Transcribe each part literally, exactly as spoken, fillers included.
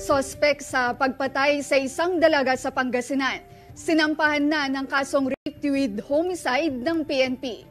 Sospek sa pagpatay sa isang dalaga sa Pangasinan. Sinampahan na ng kasong rape with homicide ng P N P.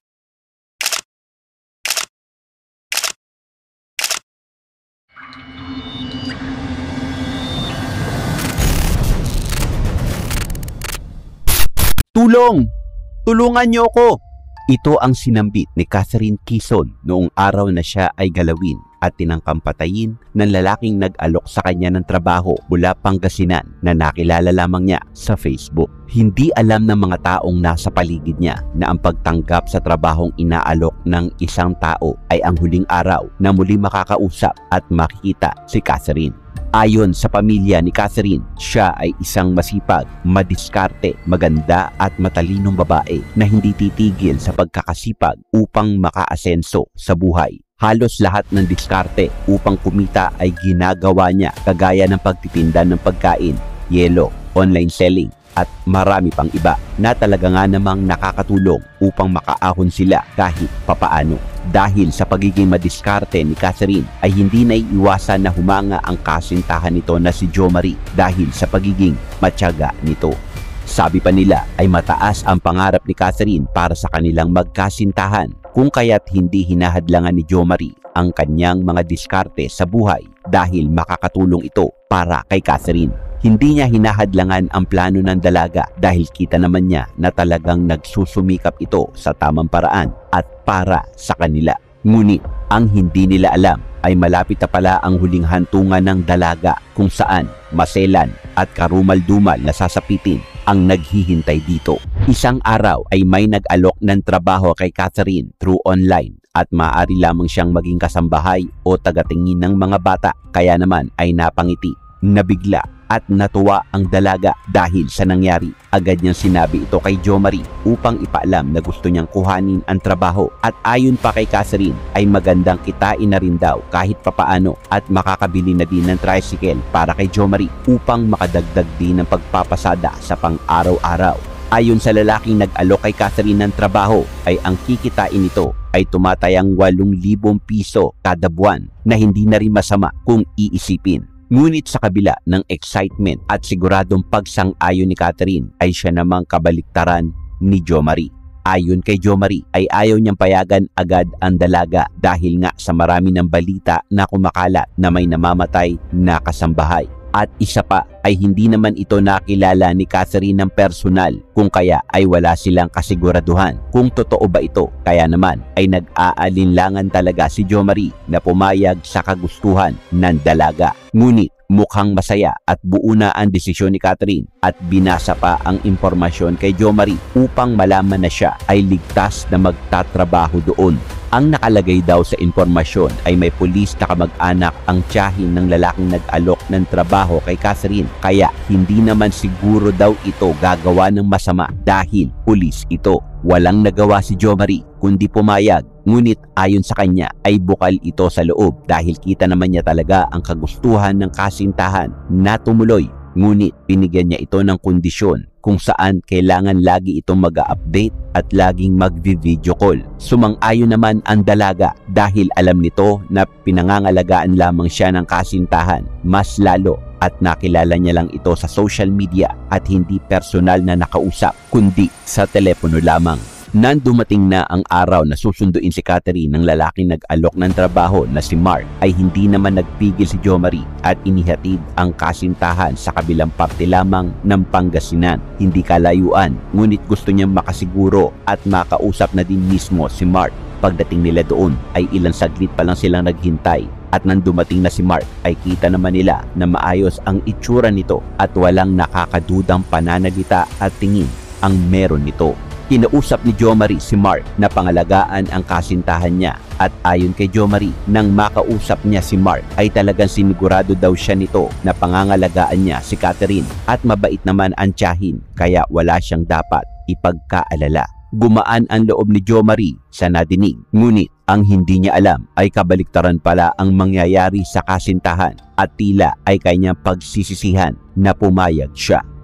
Tulong! Tulungan niyo ako! Ito ang sinambit ni Catherine Quezon noong araw na siya ay galawin at tinangkang patayin ng lalaking nag-alok sa kanya ng trabaho mula Pangasinan na nakilala lamang niya sa Facebook. Hindi alam ng mga taong nasa paligid niya na ang pagtanggap sa trabahong inaalok ng isang tao ay ang huling araw na muli makakausap at makikita si Catherine. Ayon sa pamilya ni Catherine, siya ay isang masipag, madiskarte, maganda at matalinong babae na hindi titigil sa pagkakasipag upang makaasenso sa buhay. Halos lahat ng diskarte upang kumita ay ginagawa niya kagaya ng pagtitinda ng pagkain, yelo, online selling at marami pang iba na talaga nga namang nakakatulong upang makaahon sila kahit papaano. Dahil sa pagiging madiskarte ni Catherine ay hindi naiiwasan na humanga ang kasintahan nito na si Jo Marie dahil sa pagiging matyaga nito. Sabi pa nila ay mataas ang pangarap ni Catherine para sa kanilang magkasintahan kung kaya't hindi hinahadlangan ni Jo Marie ang kanyang mga diskarte sa buhay dahil makakatulong ito para kay Catherine. Hindi niya hinahadlangan ang plano ng dalaga dahil kita naman niya na talagang nagsusumikap ito sa tamang paraan at para sa kanila. Ngunit ang hindi nila alam ay malapit na pala ang huling hantungan ng dalaga kung saan maselan at karumal-dumal na sasapitin ang naghihintay dito. Isang araw ay may nag-alok ng trabaho kay Catherine through online at maaari lamang siyang maging kasambahay o tagatingin ng mga bata kaya naman ay napangiti, nabigla at natuwa ang dalaga dahil sa nangyari. Agad niyang sinabi ito kay Jo Marie upang ipaalam na gusto niyang kuhanin ang trabaho at ayon pa kay Catherine ay magandang kitain na rin daw kahit papaano at makakabili na din ng tricycle para kay Jo Marie upang makadagdag din ng pagpapasada sa pang-araw-araw. Ayon sa lalaking nag-alok kay Catherine ng trabaho ay ang kikitain nito ay tumatayang walong libong piso kada buwan na hindi na rin masama kung iisipin. Ngunit sa kabila ng excitement at siguradong pagsang-ayon ni Catherine ay siya namang kabaliktaran ni Jo Marie. Ayon kay Jo Marie ay ayaw niyang payagan agad ang dalaga dahil nga sa marami ng balita na kumakalat na may namamatay na kasambahay. At isa pa ay hindi naman ito nakilala ni Catherine ng personal kung kaya ay wala silang kasiguraduhan kung totoo ba ito. Kaya naman ay nag-aalinlangan talaga si Jo Marie na pumayag sa kagustuhan ng dalaga. Ngunit mukhang masaya at buo na ang desisyon ni Catherine at binasa pa ang impormasyon kay Jo Marie upang malaman na siya ay ligtas na magtatrabaho doon. Ang nakalagay daw sa impormasyon ay may pulis na kamag-anak ang tiyahin ng lalaking nag-alok ng trabaho kay Catherine kaya hindi naman siguro daw ito gagawa ng masama dahil pulis ito. Walang nagawa si Jo Marie kundi pumayag, ngunit ayon sa kanya ay bukal ito sa loob dahil kita naman niya talaga ang kagustuhan ng kasintahan na tumuloy. Ngunit binigyan niya ito ng kondisyon kung saan kailangan lagi itong mag-update at laging mag-video call. Sumang-ayon naman ang dalaga dahil alam nito na pinangangalagaan lamang siya ng kasintahan mas lalo at nakilala niya lang ito sa social media at hindi personal na nakausap kundi sa telepono lamang. Nang dumating na ang araw na susunduin si Catherine ng lalaking nag-alok ng trabaho na si Mark ay hindi naman nagpigil si Jo Marie at inihatid ang kasintahan sa kabilang parte lamang ng Pangasinan. Hindi kalayuan, ngunit gusto niyang makasiguro at makausap na din mismo si Mark. Pagdating nila doon ay ilang saglit pa lang silang naghintay at nang dumating na si Mark ay kita naman nila na maayos ang itsura nito at walang nakakadudang pananalita at tingin ang meron nito. Kinausap ni Jo Marie si Mark na pangalagaan ang kasintahan niya at ayon kay Jo Marie nang makausap niya si Mark ay talagang sinigurado daw siya nito na pangangalagaan niya si Catherine at mabait naman ang tiyahin kaya wala siyang dapat ipagkaalala. Gumaan ang loob ni Jo Marie sa nadinig, ngunit ang hindi niya alam ay kabaliktaran pala ang mangyayari sa kasintahan at tila ay kanyang pagsisisihan na pumayag siya.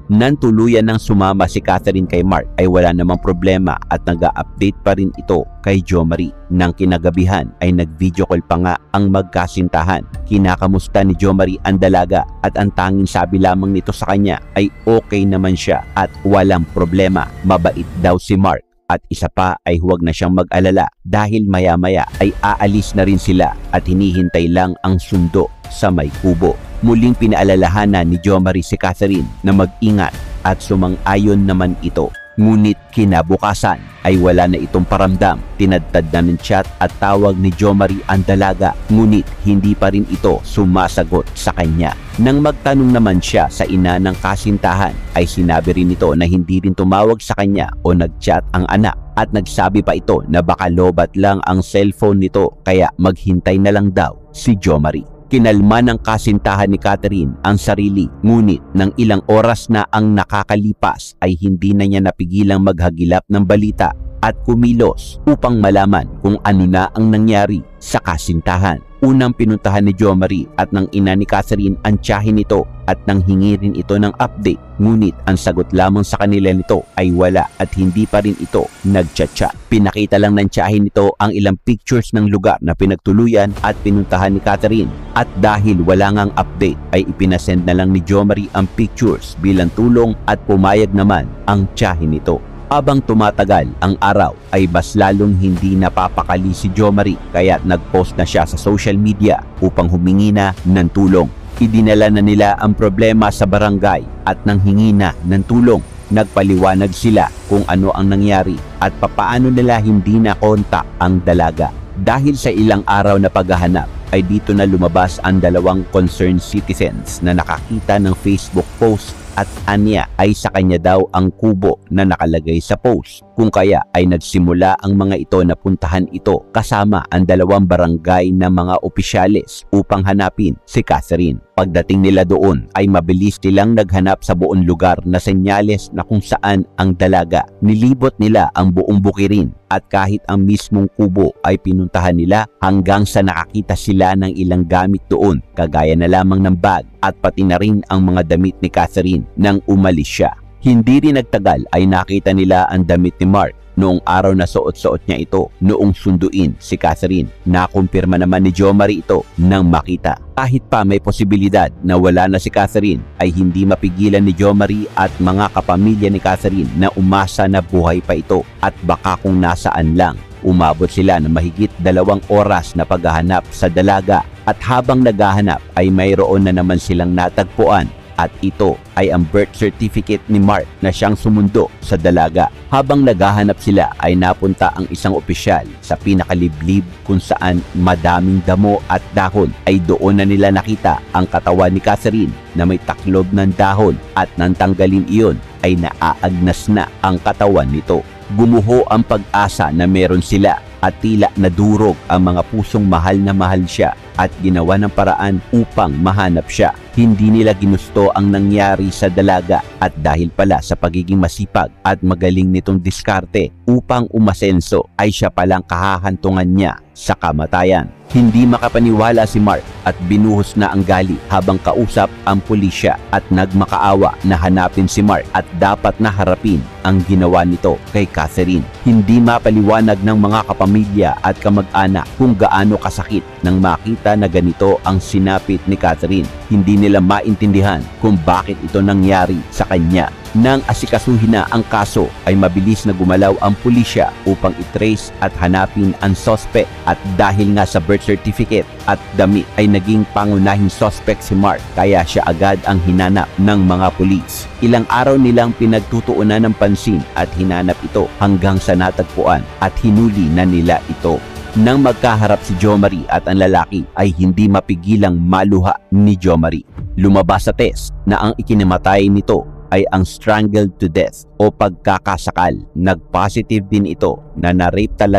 Nang tuluyan ng sumama si Catherine kay Mark ay wala namang problema at nag-a-update pa rin ito kay Jo Marie. Nang kinagabihan ay nag-video call pa nga ang magkasintahan. Kinakamusta ni Jo Marie ang dalaga at ang tanging sabi lamang nito sa kanya ay okay naman siya at walang problema. Mabait daw si Mark. At isa pa ay huwag na siyang mag-alala dahil maya-maya ay aalis na rin sila at hinihintay lang ang sundo sa may kubo. Muling pinaalalahanan ni Jo Marie si Catherine na mag-ingat at sumang-ayon naman ito. Ngunit kinabukasan ay wala na itong paramdam. Tinadtad na ng chat at tawag ni Jo Marie ang dalaga, ngunit hindi pa rin ito sumasagot sa kanya. Nang magtanong naman siya sa ina ng kasintahan ay sinabi rin ito na hindi rin tumawag sa kanya o nag-chat ang anak at nagsabi pa ito na baka lobat lang ang cellphone nito kaya maghintay na lang daw si Jo Marie. Kinalma ng kasintahan ni Catherine ang sarili, ngunit nang ilang oras na ang nakakalipas ay hindi na niya napigilang maghagilap ng balita at kumilos upang malaman kung ano na ang nangyari sa kasintahan. Unang pinuntahan ni Jo Marie at ng ina ni Catherine ang tiyahin nito at nang hingi rin ito ng update, ngunit ang sagot lamang sa kanila nito ay wala at hindi pa rin ito nagchat-chat. Pinakita lang ng tiyahin nito ang ilang pictures ng lugar na pinagtuluyan at pinuntahan ni Catherine at dahil wala ngang update ay ipinasend na lang ni Jo Marie ang pictures bilang tulong at pumayag naman ang tiyahin nito. Habang tumatagal ang araw ay mas lalong hindi napapakali si Jo Marie kaya nag-post na siya sa social media upang humingi na ng tulong. Idinala na nila ang problema sa barangay at nang hingi na ng tulong, nagpaliwanag sila kung ano ang nangyari at papaano nila hindi na kontak ang dalaga. Dahil sa ilang araw na paghahanap ay dito na lumabas ang dalawang concerned citizens na nakakita ng Facebook post at anya ay sa kanya daw ang kubo na nakalagay sa post. Kung kaya ay nagsimula ang mga ito na puntahan ito kasama ang dalawang barangay na mga opisyales upang hanapin si Catherine. Pagdating nila doon ay mabilis nilang naghanap sa buong lugar na senyales na kung saan ang dalaga. Nilibot nila ang buong bukirin at kahit ang mismong kubo ay pinuntahan nila hanggang sa nakakita sila ng ilang gamit doon kagaya na lamang ng bag at pati na rin ang mga damit ni Catherine nang umalis siya. Hindi rin nagtagal ay nakita nila ang damit ni Mark noong araw na suot-suot niya ito noong sunduin si Catherine. Nakumpirma naman ni Jo Marie ito nang makita. Kahit pa may posibilidad na wala na si Catherine ay hindi mapigilan ni Jo Marie at mga kapamilya ni Catherine na umasa na buhay pa ito at baka kung nasaan lang. Umabot sila ng mahigit dalawang oras na paghahanap sa dalaga at habang naghahanap ay mayroon na naman silang natagpuan. At ito ay ang birth certificate ni Mark na siyang sumundo sa dalaga. Habang naghahanap sila ay napunta ang isang opisyal sa pinakaliblib kung saan madaming damo at dahon. Ay doon na nila nakita ang katawan ni Catherine na may taklob ng dahon at nang tanggalin iyon ay naaagnas na ang katawan nito. Gumuho ang pag-asa na meron sila at tila nadurog ang mga pusong mahal na mahal siya at ginawa ng paraan upang mahanap siya. Hindi nila ginusto ang nangyari sa dalaga at dahil pala sa pagiging masipag at magaling nitong diskarte upang umasenso ay siya palang kahahantungan niya sa kamatayan. Hindi makapaniwala si Mark at binuhos na ang gali habang kausap ang pulisya at nagmakaawa na hanapin si Mark at dapat na harapin ang ginawa nito kay Catherine. Hindi mapaliwanag ng mga kapamilya at kamag-anak kung gaano kasakit nang makita na ganito ang sinapit ni Catherine. Hindi nila maintindihan kung bakit ito nangyari sa kanya. Nang asikasuhin na ang kaso ay mabilis na gumalaw ang pulisya upang itrace at hanapin ang suspect at dahil nga sa birth certificate at damit ay naging pangunahing suspect si Mark kaya siya agad ang hinanap ng mga pulis. Ilang araw nilang pinagtutuunan ng pansin at hinanap ito hanggang sa natagpuan at hinuli na nila ito. Nang magkaharap si Jo Marie at ang lalaki ay hindi mapigilang maluha ni Jo Marie. Lumabas sa test na ang ikinamatay nito ay ang strangled to death o pagkakasakal. Nag-positive din ito na na-rape talaga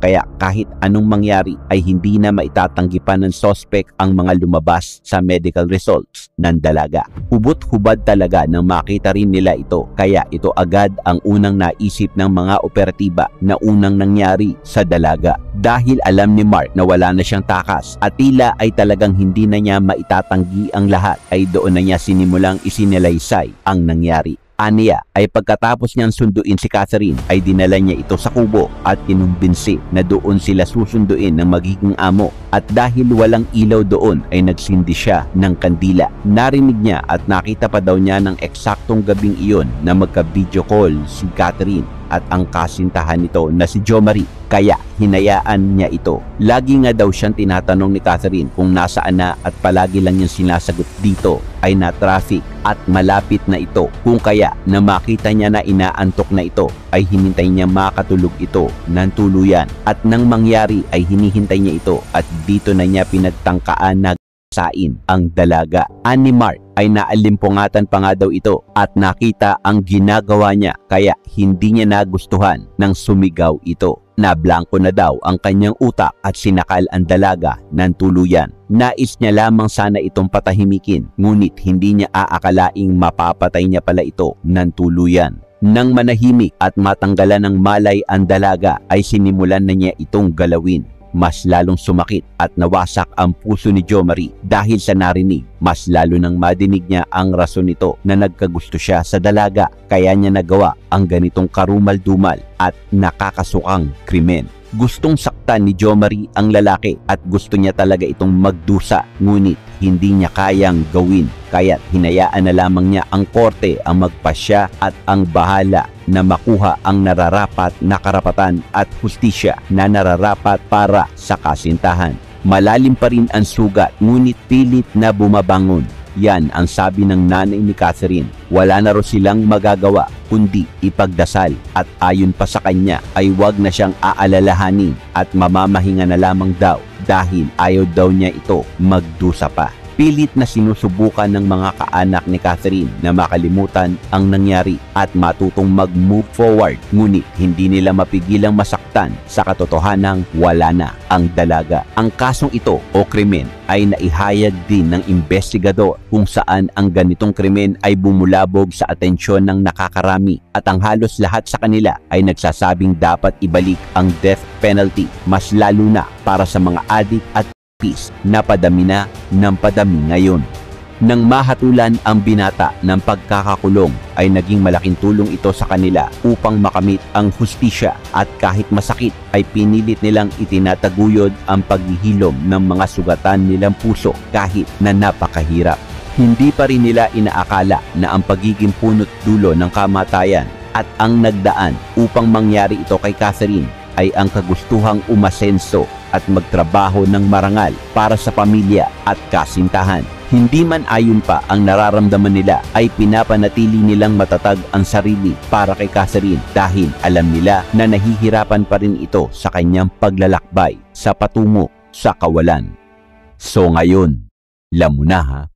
Kaya kahit anong mangyari ay hindi na maitatanggi pa ng suspect ang mga lumabas sa medical results ng dalaga. Hubot-hubad talaga nang makita rin nila ito, kaya ito agad ang unang naisip ng mga operatiba na unang nangyari sa dalaga. Dahil alam ni Mark na wala na siyang takas at tila ay talagang hindi na niya maitatanggi ang lahat, ay doon na niya sinimulang isinalaysay ang nangyari. Aniya ay pagkatapos niyang sunduin si Catherine ay dinala niya ito sa kubo at kinumbinsi na doon sila susunduin ng magiging amo, at dahil walang ilaw doon ay nagsindi siya ng kandila. Narinig niya at nakita pa daw niya ng eksaktong gabing iyon na magka-video call si Catherine at ang kasintahan nito na si Jo Marie, kaya hinayaan niya ito. Lagi nga daw siyang tinatanong ni Catherine kung nasaan na at palagi lang niyang sinasagot dito ay na traffic at malapit na ito, kung kaya na makita niya na inaantok na ito ay hinintay niya makatulog ito ng tuluyan, at nang mangyari ay hinihintay niya ito at dito na niya pinagtangkaan na sain ang dalaga. Ani Mark ay naalimpungatan pa nga daw ito at nakita ang ginagawa niya, kaya hindi niya nagustuhan nang sumigaw ito. Nablangko na daw ang kanyang utak at sinakal ang dalaga ng tuluyan. Nais niya lamang sana itong patahimikin, ngunit hindi niya aakalaing mapapatay niya pala ito ng tuluyan. Nang manahimik at matanggalan ng malay ang dalaga ay sinimulan na niya itong galawin. Mas lalong sumakit at nawasak ang puso ni Jo Marie dahil sa narinig. Mas lalo nang madinig niya ang rason nito na nagkagusto siya sa dalaga, kaya niya nagawa ang ganitong karumal-dumal at nakakasukang krimen. Gustong saktan ni Jo Marie ang lalaki at gusto niya talaga itong magdusa, ngunit hindi niya kayang gawin, kaya't hinayaan na lamang niya ang korte ang magpasya at ang bahala na makuha ang nararapat na karapatan at hustisya na nararapat para sa kasintahan. Malalim pa rin ang sugat, ngunit pilit na bumabangon. Yan ang sabi ng nanay ni Catherine. Wala na ro silang magagawa kundi ipagdasal, at ayon pa sa kanya ay wag na siyang aalalahanin at mamamahinga na lamang daw dahil ayaw daw niya ito magdusa pa. Pilit na sinusubukan ng mga kaanak ni Catherine na makalimutan ang nangyari at matutong mag-move forward, ngunit hindi nila mapigilang masaktan sa katotohanang wala na ang dalaga. Ang kasong ito o krimen ay naihayag din ng investigador, kung saan ang ganitong krimen ay bumulabog sa atensyon ng nakakarami, at ang halos lahat sa kanila ay nagsasabing dapat ibalik ang death penalty, mas lalo na para sa mga adik at peace na padami na ng padami ngayon. Nang mahatulan ang binata ng pagkakakulong ay naging malaking tulong ito sa kanila upang makamit ang hustisya, at kahit masakit ay pinilit nilang itinataguyod ang paghihilom ng mga sugatan nilang puso kahit na napakahirap. Hindi pa rin nila inaakala na ang pagiging punot dulo ng kamatayan at ang nagdaan upang mangyari ito kay Catherine ay ang kagustuhang umasenso at magtrabaho ng marangal para sa pamilya at kasintahan. Hindi man ayon pa ang nararamdaman nila ay pinapanatili nilang matatag ang sarili para kay Catherine, dahil alam nila na nahihirapan pa rin ito sa kanyang paglalakbay sa patungo sa kawalan. So ngayon, alam mo na ha?